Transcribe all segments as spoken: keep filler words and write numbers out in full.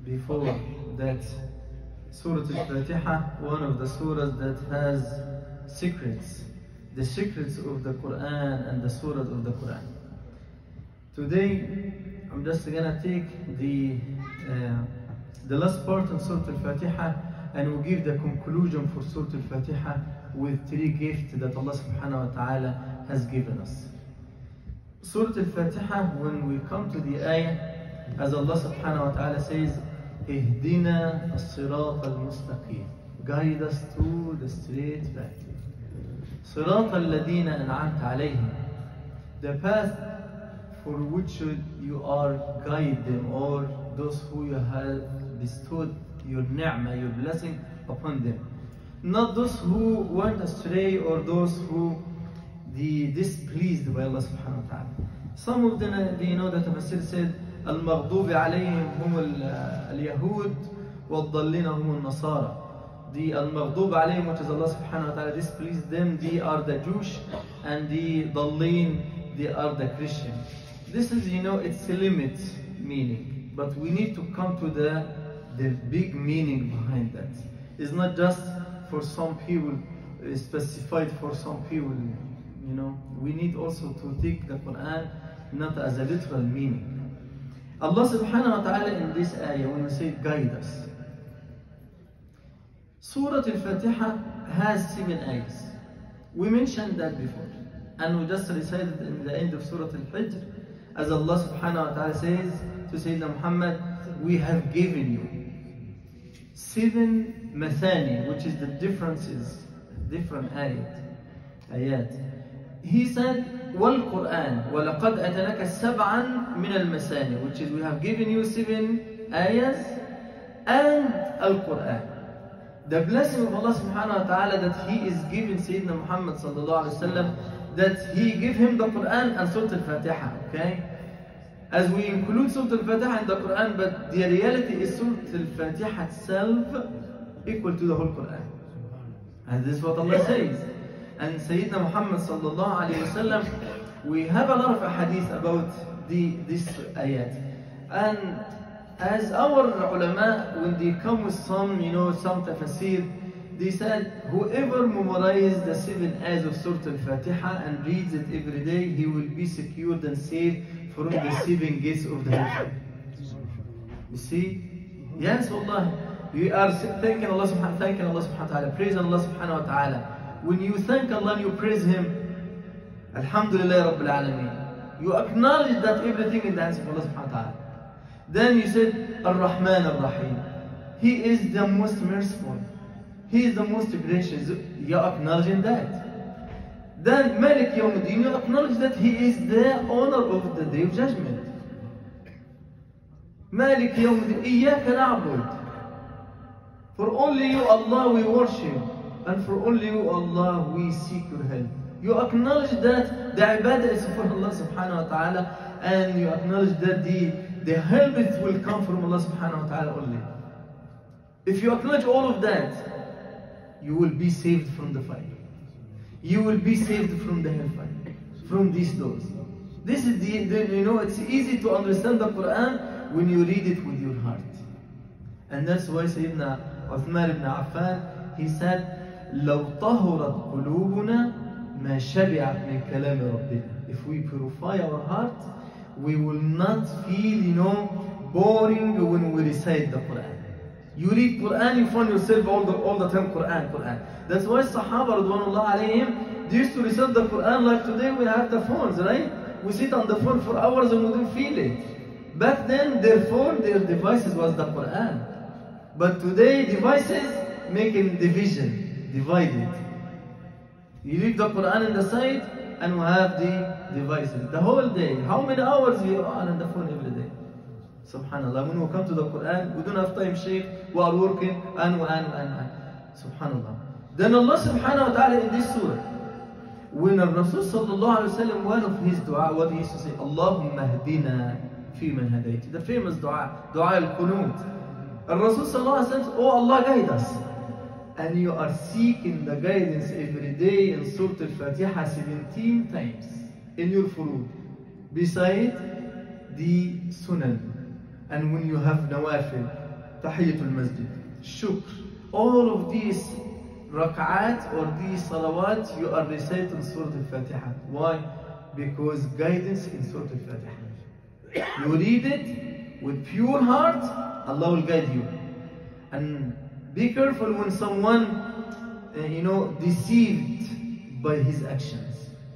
before that Surah Al-Fatiha, one of the surahs that has secrets, the secrets of the Quran and the surahs of the Quran. Today, I'm just gonna take the uh, the last part of Surah Al-Fatiha and we'll give the conclusion for Surah Al-Fatiha with three gifts that Allah Subhanahu wa Ta'ala has given us. Surah Al-Fatiha, when we come to the ayah, as Allah Subhanahu wa Ta'ala says, Ihdina as-sirat al-mustaqim, guide us to the straight path. Sirat al-ladina an'amta alayhim, the path for which you are guide them, or those who you have bestowed your ni'mah, your blessing upon them. Not those who went astray or those who the displeased by Allah Subhanahu wa Ta'ala. Some of them, you know, that Tafsir said, Al-Maghdubi alayhim hum al-Yahud wal-Dallina hum al-Nasara. The Al-Maghdubi alayhim, which is Allah Subhanahu wa Ta'ala displeased them, they are the Jews, and the Dallin, they are the Christian. This is, you know, it's a limit meaning, but we need to come to the, the big meaning behind that. It's not just for some people, specified for some people, you know. We need also to take the Quran not as a literal meaning. Allah Subhanahu wa Ta'ala in this ayah, when we say guide us, Surah Al-Fatiha has seven ayahs. We mentioned that before, and we just recited in the end of Surah Al-Hijr, as Allah Subhanahu wa Ta'ala says to Sayyidina Muhammad, we have given you seven mathani, which is the differences, different ayat. ayat. He said, وَالْقُرْآنِ وَلَقَدْ أَتَنَكَ سَبْعًا مِنَ الْمَثَانِ, which is we have given you seven ayahs, and Al-Qur'an. The blessing of Allah Subhanahu wa Ta'ala that He is giving Sayyidina Muhammad Sallallahu Alaihi Wasallam, that He give him the Quran and Surah Al-Fatiha, okay? As we include Surah Al-Fatiha in the Quran, but the reality is Surah Al-Fatiha itself equal to the whole Quran. And this is what Allah says. And Sayyidina Muhammad Sallallahu Alaihi Wasallam, we have a lot of hadith about the, this ayat. And as our ulama, when they come with some, you know, some tafsir, they said, whoever memorizes the seven ayahs of Surah Al-Fatiha and reads it every day, he will be secured and saved from the seven gates of the hellfire. You see? Yes, Allah. You are thanking Allah subhanahu, thanking Allah subhanahu wa ta'ala, praising Allah subhanahu wa ta'ala. When you thank Allah and you praise Him, Alhamdulillah Rabbil Alameen, you acknowledge that everything in the hands of Allah subhanahu wa ta'ala. Then you said, Ar-Rahman Ar-Rahim. He is the most merciful. He is the most gracious. You are acknowledging that. Then Malik Yawmuddin, you acknowledge that He is the owner of the Day of Judgment. Malik Yawmuddin, Iyaka na'bud. For only you, Allah, we worship. And for only you, Allah, we seek your help. You acknowledge that the ibadah is for Allah subhanahu wa ta'ala, and you acknowledge that the, the help will come from Allah subhanahu wa ta'ala only. If you acknowledge all of that, you will be saved from the fire. You will be saved from the hellfire, from these doors. This is the, the, you know, it's easy to understand the Quran when you read it with your heart. And that's why Sayyidina Uthman ibn Affan, he said, لو طهرت قلوبنا ما شبعت من كلام ربنا. If we purify our heart, we will not feel, you know, boring when we recite the Quran. You read Quran, you find yourself all the, all the time Quran, Quran. That's why Sahaba Radwanullah alayhim, they used to recite the Quran like today we have the phones, right? We sit on the phone for hours and we don't feel it. Back then, their phone, their devices was the Quran. But today, devices making division. Divided. You leave the Quran on the side and we have the devices. The whole day. How many hours we are on the phone every day? Subhanallah. When we come to the Quran, we don't have time, Shaykh. We are working and and and and. Subhanallah. Then Allah subhanahu wa ta'ala in this surah, when Rasul sallallahu alayhi wa sallam, one of his dua, what he used to say, Allahumma hdina fi man hadayt. The famous dua, dua al-qunut. And Rasul sallallahu alayhi wa sallam, oh Allah, guide us. And you are seeking the guidance every day in Surah Al-Fatiha seventeen times in your furud, beside the sunan. And when you have nawafil, Tahiyatul Masjid, Shukr. All of these rak'at or these salawat, you are reciting Surah Al-Fatiha. Why? Because guidance in Surah Al-Fatiha. You read it with pure heart, Allah will guide you. And be careful when someone, uh, you know, deceived by his actions.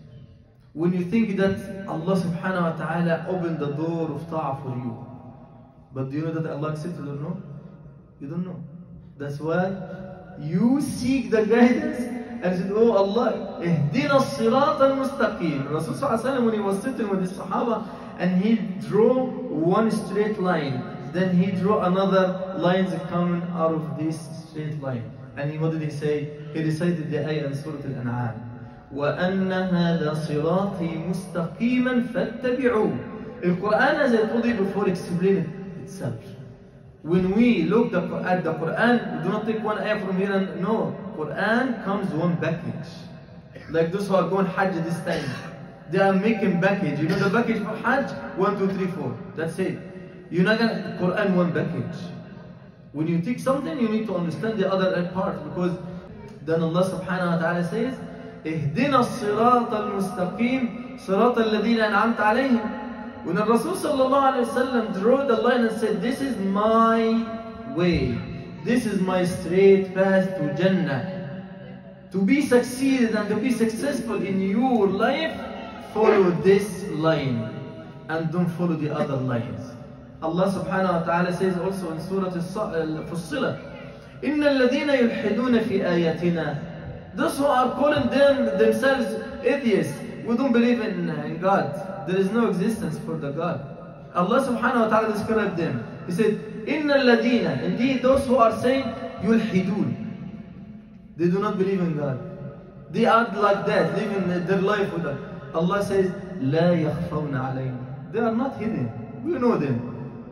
When you think that Allah subhanahu wa ta'ala opened the door of ta'ah for you. But do you know that Allah accepted or no? You don't know. That's why you seek the guidance and said, oh Allah, ihdina as-sirat al-mustaqim. Rasul sallallahu alayhi wa sallam, when he was sitting with his Sahaba and he drew one straight line, then he drew another lines coming out of this straight line. And he, what did he say? He recited the ayah in Surah Al-An'am. وَأَنَّ هَذَا صِرَاطِي مُسْتَقِيمًا فَاتَّبِعُوا. The Quran, as I told you before, explained itself. When we look at the Quran, we do not take one ayah from here and no. Quran comes one package. Like those who are going Hajj this time, they are making package. You know the package for Hajj? One, two, three, four. That's it. You're not gonna Quran one package. When you take something, you need to understand the other part, because then Allah subhanahu wa ta'ala says, اهدنا الصراط المستقيم صراط الذين أنعمت عليهم. When the Rasul sallallahu alayhi wa sallam drew the line and said, this is my way, this is my straight path to Jannah. To be succeeded and to be successful in your life, follow this line and don't follow the other lines. Allah subhanahu wa ta'ala says also in Surah Al-Fussilat, إِنَّ الَّذِينَ يُلْحِدُونَ فِي آيَاتِنَا. Those who are calling them themselves atheists, we don't believe in, in God. There is no existence for the God. Allah subhanahu wa ta'ala described them. He said, إِنَّ الَّذِينَ. Indeed, those who are saying, يُلْحِدُونَ. They do not believe in God. They are like that, living their life with us. Allah says, لَا يَخْفَوْنَ عَلَيْنَا. They are not hidden. We know them.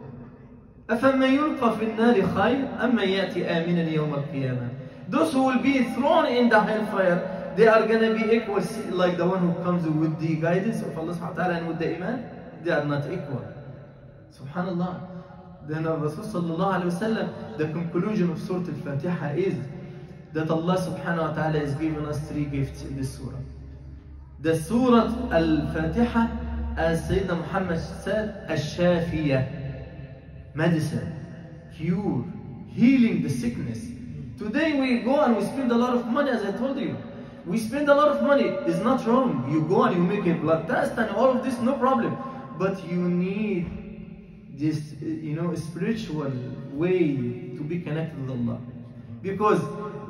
أَفَمَّنْ يُلْقَى فِي النَّارِ خَيْرٌ أَمَّنْ يَأْتِي آمِنًا يَوْمَ الْقِيَامَةِ. Those who will be thrown in the hellfire, they are going to be equal, like the one who comes with the guidance of Allah subhanahu wa ta'ala and with the iman. They are not equal. Subhanallah. Then Rasul sallallahu alayhi wa sallam, the conclusion of Surah Al-Fatiha is that Allah subhanahu wa ta'ala is giving us three gifts in this surah. The Surah Al-Fatiha, as Sayyidina Muhammad said, Ash-Shafiyah. Medicine, cure, healing the sickness. Today we go and we spend a lot of money, as I told you. We spend a lot of money. It's not wrong. You go and you make a blood test and all of this, no problem. But you need this, you know, spiritual way to be connected with Allah. Because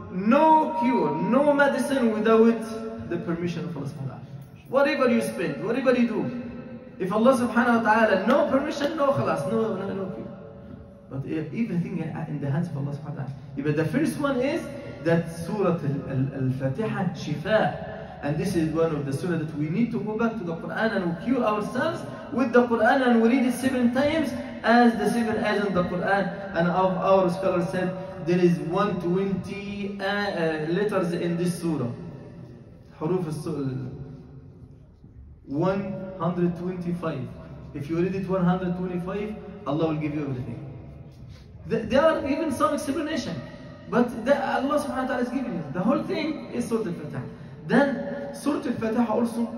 no cure, no medicine without the permission of Allah subhanahu wa ta'ala. Whatever you spend, whatever you do, if Allah subhanahu wa ta'ala, no permission, no khalas, no, no, no cure. But everything in the hands of Allah subhanahu wa ta'ala. But the first one is that Surah Al-Fatiha, Shifa. And this is one of the surah that we need to go back to the Quran and we cure ourselves with the Quran and we read it seven times as the seven ayahs in the Quran. And our, our scholar said there is one hundred twenty uh, uh, letters in this surah. Huruf al one hundred twenty-five. If you read it one hundred twenty-five, Allah will give you everything. There are even some explanation, but the, Allah subhanahu wa ta'ala is giving it. The whole thing is Surah Al-Fatiha. Then Surah Al-Fatiha also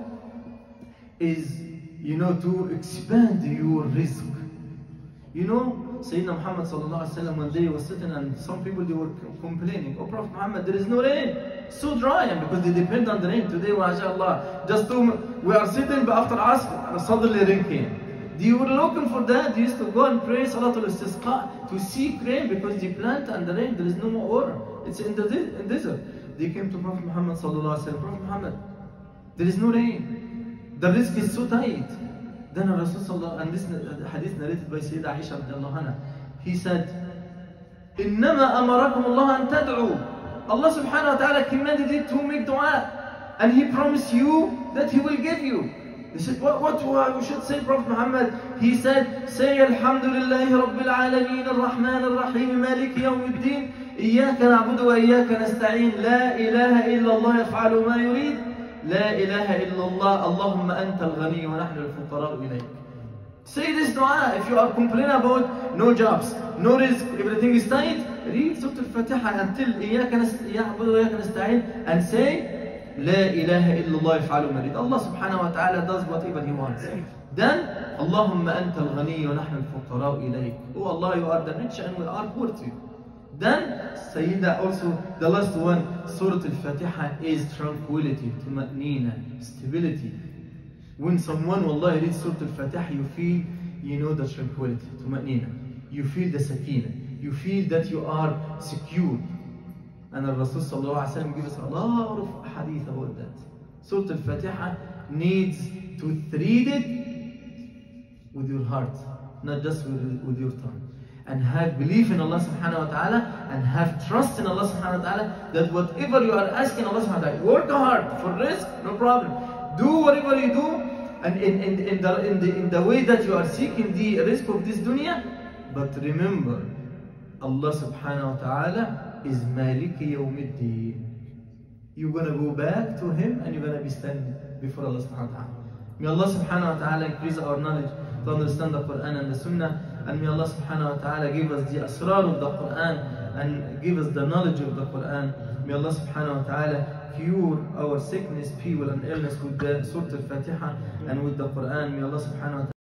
is, you know, to expand your rizq. You know, Sayyidina Muhammad sallallahu alaihi wasallam, one day was sitting and some people, they were complaining, oh Prophet Muhammad, there is no rain, so dry, and because they depend on the rain. Today, mashallah, just two, we are sitting, but after Asr, suddenly rain came. They were looking for that. They used to go and pray Salatul Istisqa to seek rain, because the plant and the rain, there is no more water. It's in the in desert. They came to Prophet Muhammad sallallahu alaihi wasallam. Prophet Muhammad, there is no rain. The risk is so tight. Then Rasul sallallahu, and this hadith narrated by Sayyidah Aisha radiallahu anha, he said, إِنَّمَا أَمَرَكُمُ اللَّهُ أَن تَدْعُوا. Allah subhanahu wa ta'ala commanded it to make dua, and He promised you that He will give you. They said, what, what we should say, Prophet Muhammad? He said, say Alhamdulillahi Rabbil Alameen Ar-Rahman Ar-Rahim Maliki Yawmiddin إياك نعبد وإياك نستعين لا إله إلا الله يفعل ما يريد لا إله إلا الله اللهم أنت الغني ونحن الفقراء إليك. Say this dua if you are complaining about no jobs, no risk, everything is tight. Read Surah Al-Fatiha until إياك نعبد وإياك نستعين and say لا إله إلا الله يفعل ما يريد. Allah subhanahu wa ta'ala does whatever He wants. Then Allahumma anta al-ghani wa nahnu al-fuqara ilayk. Oh Allah, you are the rich and we are poor to you. Then Sayyida also, the last one, Surah Al-Fatiha is tranquility, tuma'nina, stability. When someone, wallahi, reads Surah Al-Fatiha, you feel, you know, the tranquility, tuma'nina. You feel the sakina. You feel that you are secure. And the Rasul sallallahu alayhi wa sallam gives us a lot of hadith about that. Surah Al-Fatiha needs to read it with your heart, not just with, with your tongue. And have belief in Allah subhanahu wa ta'ala, and have trust in Allah subhanahu wa ta'ala, that whatever you are asking Allah subhanahu wa ta'ala, work hard for risk, no problem. Do whatever you do, and in, in, in, the, in, the, in the way that you are seeking the risk of this dunya. But remember, Allah subhanahu wa ta'ala is Maliki Yawmiddin. You're going to go back to Him and you're going to be standing before Allah subhanahu wa ta'ala. May Allah subhanahu wa ta'ala increase our knowledge to understand the Quran and the Sunnah. And may Allah subhanahu wa ta'ala give us the asrar of the Quran and give us the knowledge of the Quran. May Allah subhanahu wa ta'ala cure our sickness, fever and illness with the Surah Al-Fatiha and with the Quran. May Allah subhanahu wa ta'ala